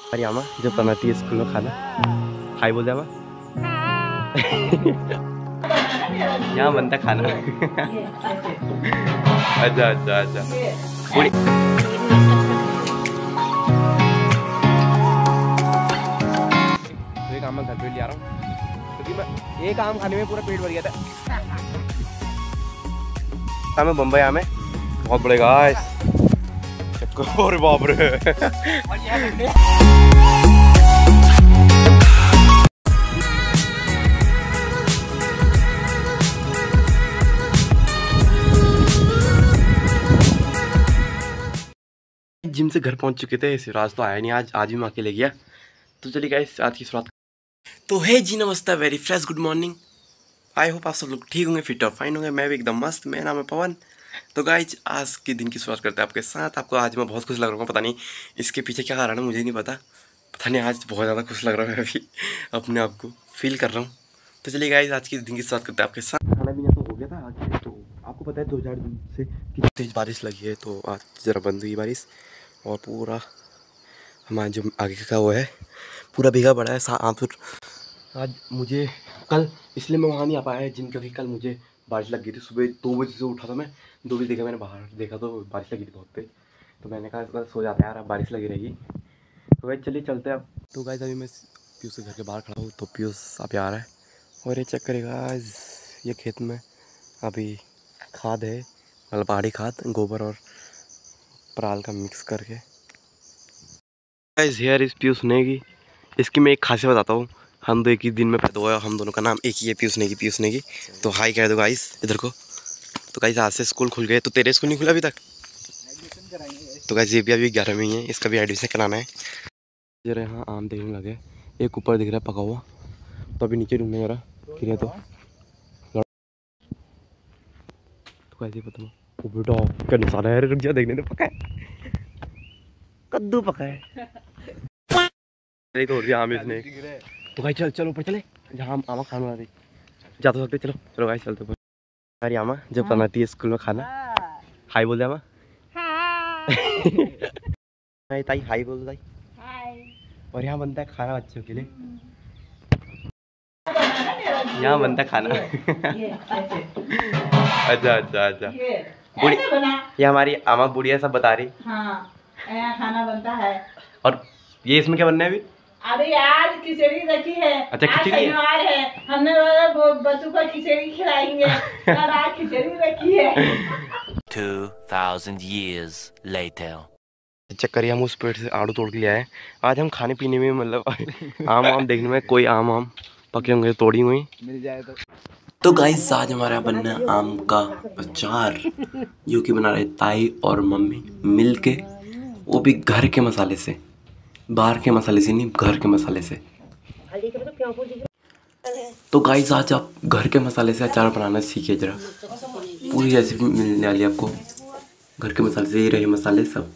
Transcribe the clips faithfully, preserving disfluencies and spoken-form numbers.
अरे आमा जब बनाती है स्कूल में खाना, हाय बोल दे आमा। यहाँ बनता खाना। अच्छा अच्छा अच्छा पूरी एक आम मैं घर पे ले आ रहा हूँ क्योंकि मैं एक आम खाने में पूरा पेट भर गया था। मैं बम्बई आम है बहुत बड़े गाइस। अरे बाप रे। जिम से घर पहुंच चुके थे, सिराज तो आया नहीं आज आज भी मैं अकेले गया। तो चलिए गाइस आज की शुरुआत। तो हे जी नमस्ते, very fresh good morning. I hope आप सब लोग ठीक होंगे, फिट और फाइन होंगे। मैं भी एकदम मस्त। मेरा नाम है पवन। तो गाइज आज के दिन की शुरुआत करते हैं आपके साथ। आपको आज मैं बहुत खुश लग रहा हूँ, पता नहीं इसके पीछे क्या कारण है, मुझे नहीं पता। पता नहीं आज बहुत ज़्यादा खुश लग रहा है, मैं अभी अपने आप को फील कर रहा हूँ। तो चलिए गाइज आज के दिन की शुरुआत करते हैं आपके साथ। खाना पीना तो हो गया था आज। तो आपको पता है दो चार दिन से कितनी तेज़ बारिश लगी है, तो आज ज़रा बंद हुई बारिश और पूरा हमारा जो आगे का वो है पूरा भीगा पड़ा है। सा फिर आज मुझे कल इसलिए मैं वहाँ नहीं आ पाया है जिम, क्योंकि कल मुझे बारिश लग गई थी। सुबह दो बजे से उठा था मैं, दो बजे देखा मैंने बाहर देखा तो बारिश लगी थी बहुत तेज। तो मैंने कहा इसका सो जाता है यार, अब बारिश लगी रहेगी। तो भाई चलिए चलते हैं अब। तो गाइस अभी मैं पीयूष के घर के बाहर खड़ा हूँ, तो पीयूष आप आ रहा है और ये चेक करेगा ये खेत में अभी खाद है, मतलब पहाड़ी खाद, गोबर और पराल का मिक्स करके। Guys here is Piyush Negi. इसकी मैं एक खासियत बताता हूँ, हम दो एक ही दिन में पैदा हुआ, हम दोनों का नाम एक ही है, पीयूष नेगी। पीयूष नेगी तो हाई कह दो गाइस इधर को। तो गाइस आज से स्कूल खुल गए। तो तेरे स्कूल नहीं खुला अभी तक? तो गाइस ये भी अभी ग्यारह में ही है, इसका भी एडमिशन कराना है। जरा यहाँ आम देखने लगे, एक ऊपर दिख रहा है पका हुआ, तो अभी नीचे ढूंढने जरा गिरे तो तो कैसे पता वो बेटा क्या निशाना है, रुक जा देखने तो पका है, कद्दू पका है। तोड़ दिया आम इसने। तो गाइस चल चलो ऊपर चले, जहाँ आमा खाना बना रही जा तो सकते। चलो चलो गाइस चलते ऊपर। अरे आमा जब बनाती है स्कूल में खाना, हाय बोल दे आमा। हाय ताई, हाय बोल ताई। हाय। और यहाँ बनता है खाना बच्चों के लिए, यहाँ बनता है खाना। अच्छा अच्छा अच्छा बुढ़ी, ये हमारी आमा बुढ़िया सब बता रही। हाँ यहाँ खाना बनता है। और ये इसमें क्या बनना है अभी? अरे आज खिचड़ी रखी है। अच्छा खिचड़ी है, है। हमने बच्चों को खिचड़ी खिलाएंगे। आज खिचड़ी रखी है। Two thousand years later. Check करिए हम उस पेड़ से आड़ू तोड़ के ले आए। आज हम खाने पीने में मतलब आम आम देखने में कोई आम आम पके होंगे तोड़ी हुई मिल जाए तो। तो गाइस आज हमारे यहाँ बनना है आम का अचार, जो कि बना रहे ताई और मम्मी मिल के, वो भी घर के मसाले से, बाहर के मसाले से नहीं, घर के मसाले से। तो गाइस आज आप घर के मसाले से अचार बनाना सीखिए जरा, पूरी रेसिपी मिलने वाली है आपको। घर के मसाले से ही रहे मसाले सब।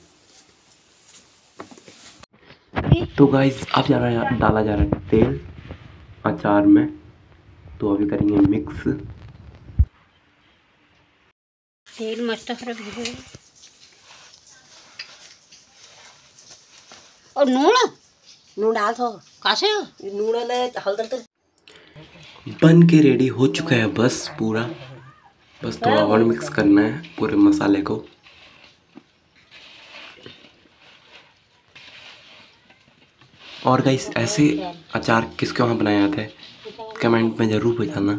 तो गाइस अब जा रहा है, डाला जा रहा है तेल अचार में, तो अभी करेंगे मिक्स। तेल मस्त और नून नून डाल दो कैसे नून हल्दी बन के रेडी हो चुका है बस पूरा, बस थोड़ा और मिक्स करना है पूरे मसाले को। और गाइस ऐसे अचार किसके वहाँ बनाया जाता है कमेंट में ज़रूर बताना।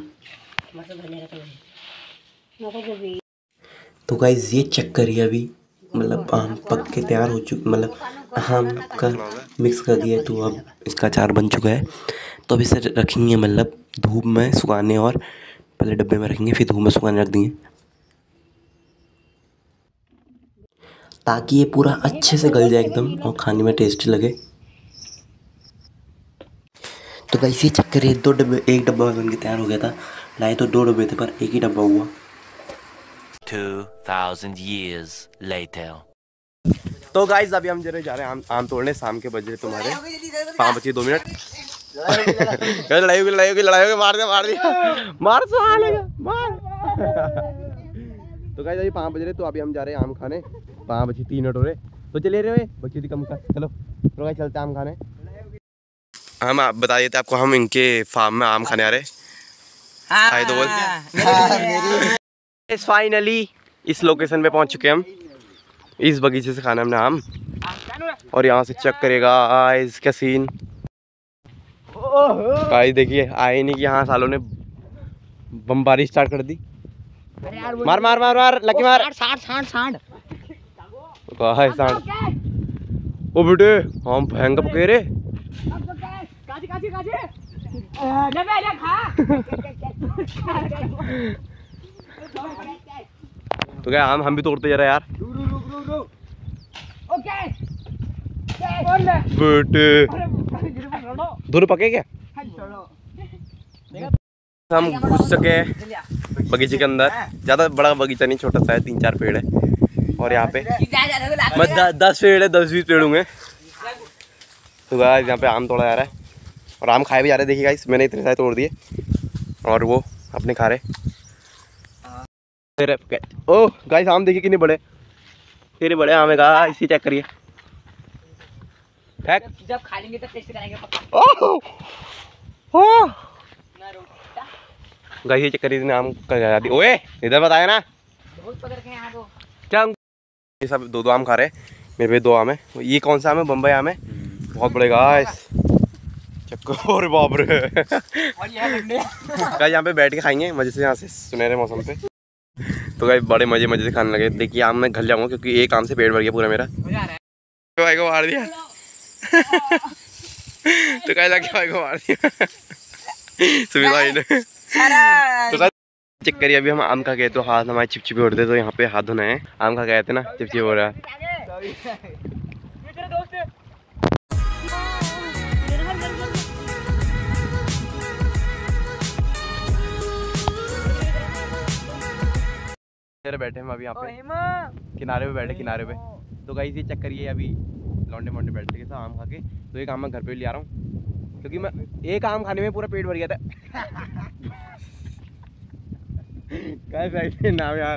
तो गाइस ये चेक करिए अभी मतलब आम पक के तैयार हो चुके, मतलब आम का मिक्स कर दिया, तो अब इसका अचार बन चुका है। तो अब इसे रखेंगे मतलब धूप में सुखाने, और पहले डब्बे में रखेंगे फिर धूप में सुखाने रख देंगे, ताकि ये पूरा अच्छे से गल जाए एकदम और खाने में टेस्टी लगे। तो गाइस ये चेक करिए दो डब्बे, एक डब्बा बन के तैयार हो गया था, लाए तो दो डब्बे थे पर एक ही डब्बा हुआ। Two thousand years later. तो गाइस अभी हम जरा जा रहे हैं आम, आम तोड़ने। शाम के बजे तुम्हारे पाँच बजे दो मिनट। लड़ाई होगी लड़ाई होगी लड़ाई होगी, मार दिया मार दिया मार सो आ लेगा मार। तो गाइस अभी पाँच बज रहे, तो अभी हम जा रहे हैं आम खाने। पाँच बजे तीन मिनट हो रहे, तो चले रहे बच्चे कम का चलो। तो गाइस चलते हैं आम खाने। हम आप बता देते आपको, हम इनके फार्म में आम खाने आ रहे। हाय तो बोल। फाइनली इस लोकेशन पे पहुंच चुके हैं हम। इस बगीचे से खाना हमने आम, और यहाँ से चेक करेगा इसका सीन। गाइस देखिए, आए नहीं कि यहाँ सालों ने बमबारी स्टार्ट कर दी। मार मार मार मार लकी मार। साठ साठ साठ गाइस साठ। ओ बेटे हम भयंकर पके रे। काजी काजी काजी ले बे ले खा। तो क्या आम हम भी तोड़ते जा रहे यार। ओके बेटे दोनों पके क्या? हम घुस सके बगीचे के अंदर। ज़्यादा बड़ा बगीचा नहीं, छोटा सा है, तीन चार पेड़ है। और यहाँ पे मैं द, दस पेड़ है, दस बीस पेड़ होंगे। तो गाइस यहाँ पे आम तोड़ा जा रहा है और आम खाए भी जा रहे हैं। देखिए गाइस मैंने इतने सारे तोड़ दिए और वो अपने खा रहे। ओह गाइस आम देखिए कितने बड़े, तेरे बड़े आम है गाइस, इसी चेक करिए। जब खा लेंगे तो टेस्ट करेंगे पक्का। गाइस ये चेक करिए, इतने आम का दी। ओए इधर बताया ना, बहुत पकड़ के यहाँ तो क्या ये सब दो दो आम खा रहे। मेरे पे दो आम है। ये कौन सा आम है? बम्बई आम है, बहुत बड़े गाइस। और बाप रे। गाइस यहाँ पे बैठ के खाएंगे मजे से, यहाँ से सुनहरे मौसम पे। तो गाइस बड़े मजे मजे से खाने लगे। देखिए आम मैं घर जाऊंगा क्योंकि एक आम से पेट भर गया पूरा मेरा। भाई को मार दिया। तो गाइस लगे भाई को मार दिया सुविधा ने। तो चेक करिए, अभी हम आम खा गए तो हाथ हमारे चिपचिपे हो रहे थे, तो यहाँ पे हाथ धोना है। आम खा गए थे ना, चिपचिप हो रहा है। बैठे हम अभी यहाँ पे किनारे पे बैठे, किनारे पे। तो गाइस ये चेक करिए, अभी लौंडे मोंडे बैठते के साथ आम खा के। तो एक आम मैं घर पे ले आ रहा हूँ क्योंकि मैं एक आम खाने में पूरा पेट भर गया था। कैसे नाम यार।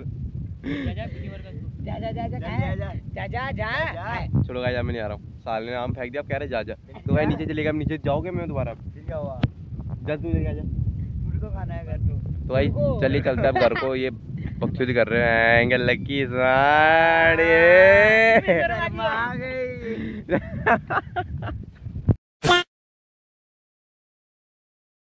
जा जा जा जा जा जा जा। चलो गाइस मैं नहीं आ रहा हूँ। साल ने आम फेंक दिया, अब कह रहे जा जा। तो भाई नीचे चलेगा, नीचे जाओगे मैं दोबारा। जा तू जा, तो खाना है घर तो। तो भाई चलिए चलते अब घर को। ये बकचोदी कर रहे हैं लकी साड़ी।